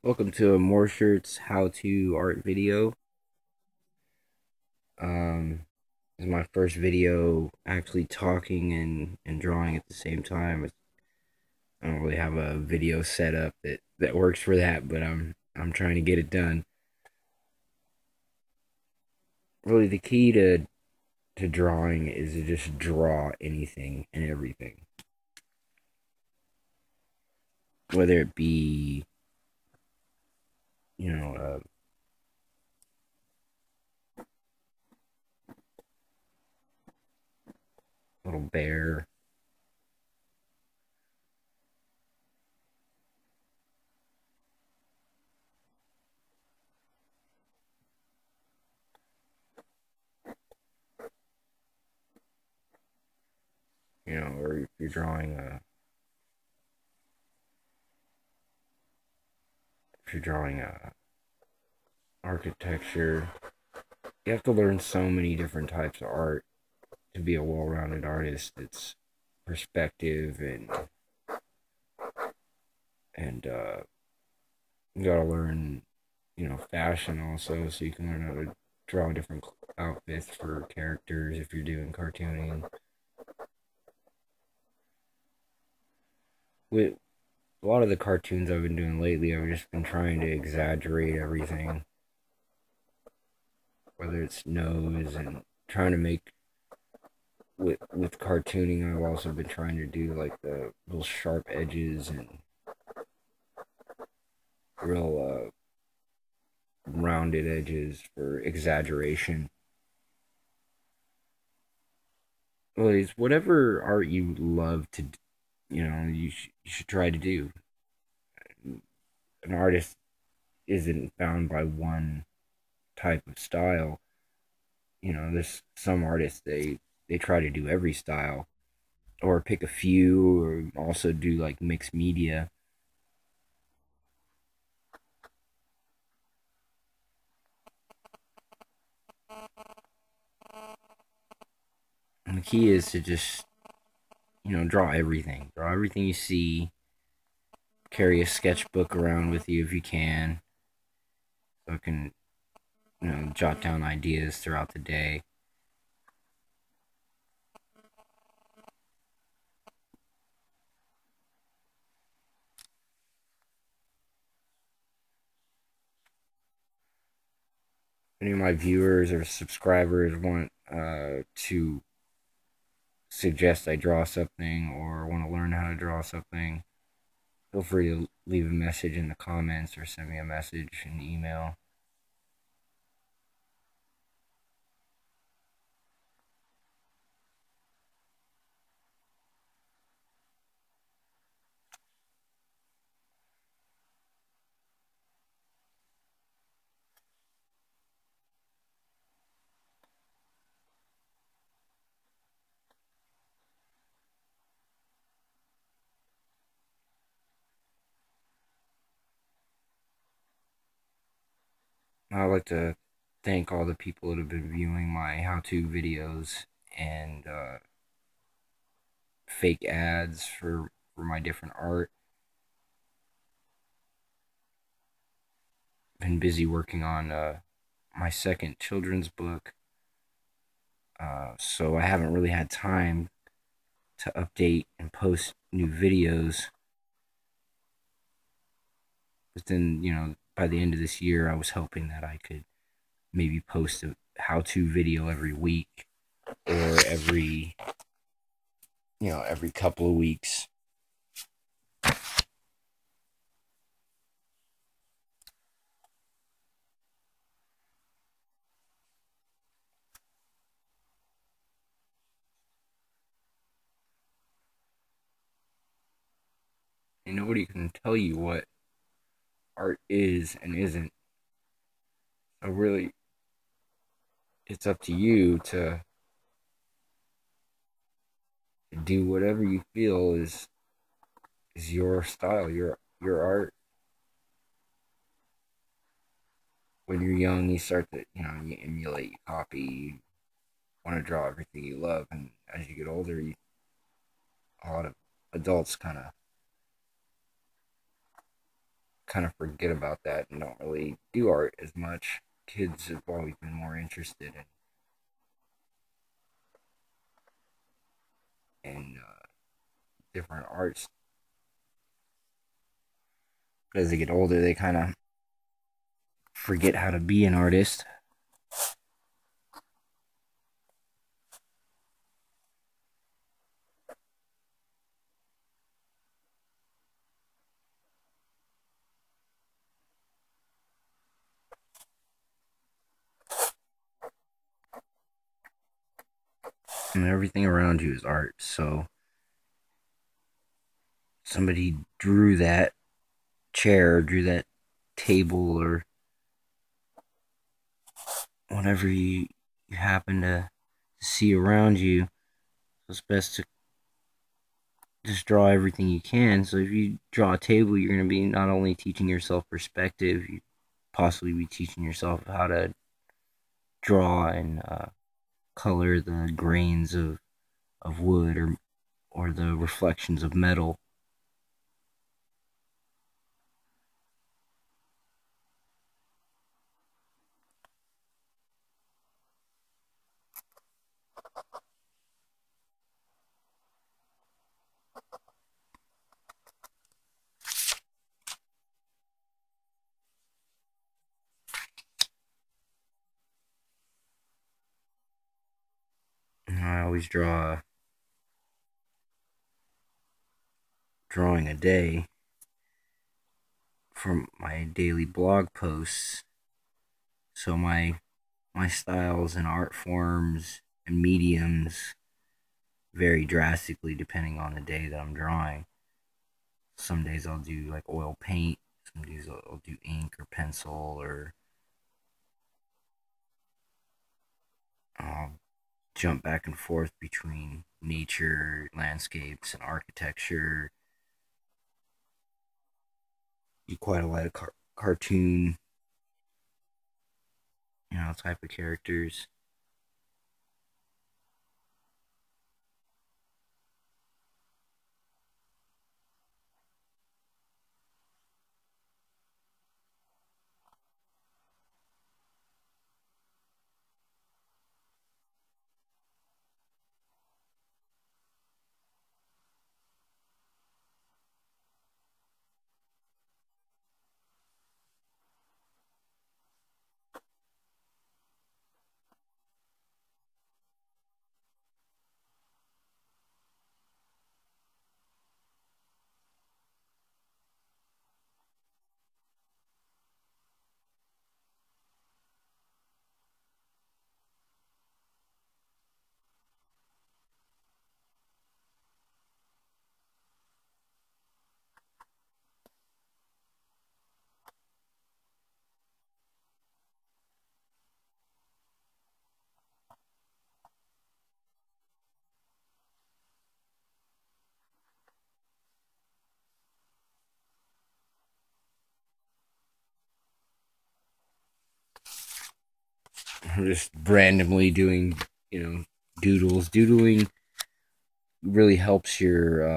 Welcome to AmorShirts how-to art video. This is my first video actually talking and drawing at the same time. I don't really have a video setup that works for that, but I'm trying to get it done. Really, the key to drawing is to just draw anything and everything, whether it be a little bear. Or if you're drawing architecture, you have to learn so many different types of art to be a well-rounded artist. It's perspective and you gotta learn, fashion also, so you can learn how to draw different outfits for characters if you're doing cartooning. With a lot of the cartoons I've been doing lately, I've just been trying to exaggerate everything, whether it's nose and trying to make with cartooning. I've also been trying to do like the real sharp edges and real rounded edges for exaggeration. Well, it's whatever art you love to, you should try to do. An artist isn't bound by one type of style. There's some artists, they try to do every style, or pick a few, or also do like mixed media. And the key is to just, draw everything. Draw everything you see. Carry a sketchbook around with you if you can, so it can, jot down ideas throughout the day. Any of my viewers or subscribers want to suggest I draw something or want to learn how to draw something, feel free to leave a message in the comments or send me a message in the email. I'd like to thank all the people that have been viewing my how-to videos and fake ads for my different art. Been busy working on my second children's book, so I haven't really had time to update and post new videos. But then, by the end of this year, I was hoping that I could maybe post a how-to video every week, or every couple of weeks. And nobody can tell you what art is and isn't. So really, it's up to you to do whatever you feel is your style, your art. When you're young, you start to, you emulate, you copy, you want to draw everything you love, and as you get older, a lot of adults kind of kind of forget about that and don't really do art as much. Kids have always been more interested in different arts. As they get older, they kind of forget how to be an artist. And everything around you is art. So somebody drew that chair, drew that table, or whatever you happen to see around you. So it's best to just draw everything you can. So if you draw a table, you're going to be not only teaching yourself perspective, you possibly be teaching yourself how to draw and color the grains of wood or the reflections of metal. I always draw drawing a day from my daily blog posts. So my styles and art forms and mediums vary drastically depending on the day that I'm drawing. Some days I'll do like oil paint, some days I'll do ink or pencil, or I'll jump back and forth between nature, landscapes, and architecture. Do quite a lot of cartoon, type of characters. I'm just randomly doing, doodles. Doodling really helps your,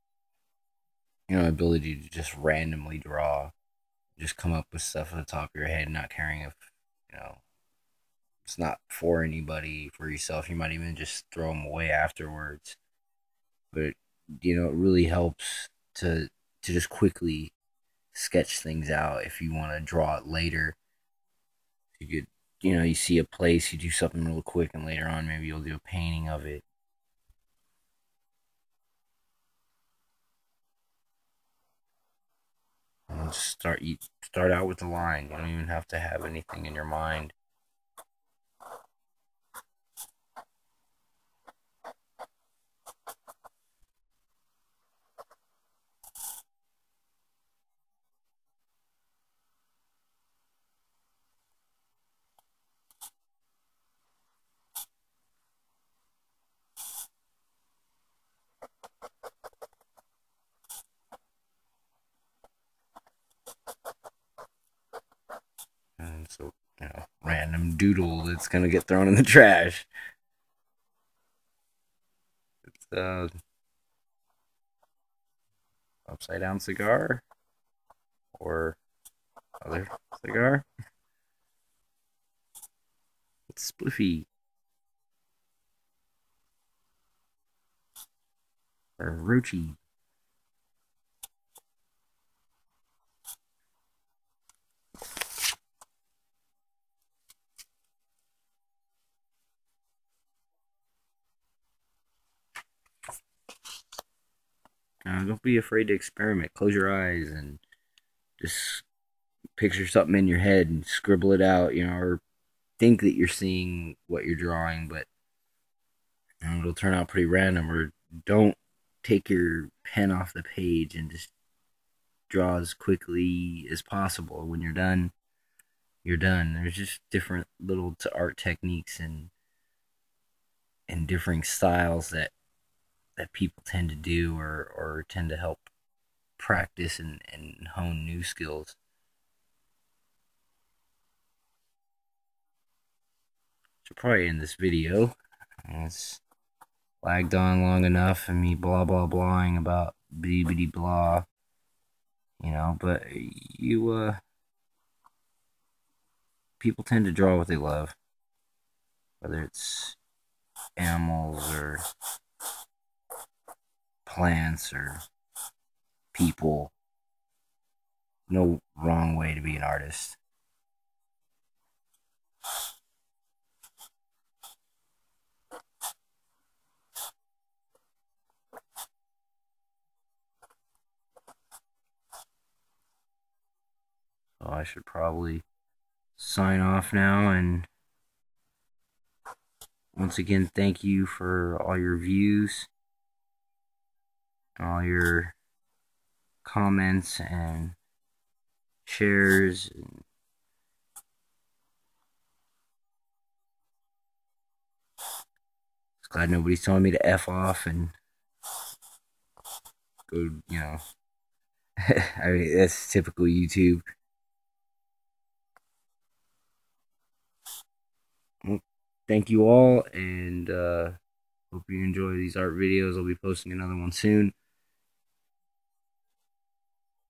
ability to just randomly draw, just come up with stuff at the top of your head, not caring if, you know, it's not for anybody, for yourself. You might even just throw them away afterwards. But it really helps to just quickly sketch things out if you want to draw it later. You could, you see a place, you do something real quick, and later on maybe you'll do a painting of it. And just start out with the line. You don't even have to have anything in your mind. And so, random doodle that's gonna get thrown in the trash. It's upside down cigar, or Another cigar. It's spliffy or roachy. Don't be afraid to experiment. Close your eyes and just picture something in your head and scribble it out, or think that you're seeing what you're drawing, but it'll turn out pretty random. Or don't take your pen off the page and just draw as quickly as possible. When you're done, you're done. There's just different little art techniques and differing styles that people tend to do or tend to help practice and hone new skills. Should probably end this video. It's lagged on long enough and me blah blah blahing about bibbidi blah, but people tend to draw what they love, whether it's animals or plants or people. No wrong way to be an artist. So I should probably sign off now, and once again, thank you for all your views, all your comments and shares. And glad nobody's telling me to F off and go. I mean, that's typical YouTube. Well, thank you all, and hope you enjoy these art videos. I'll be posting another one soon.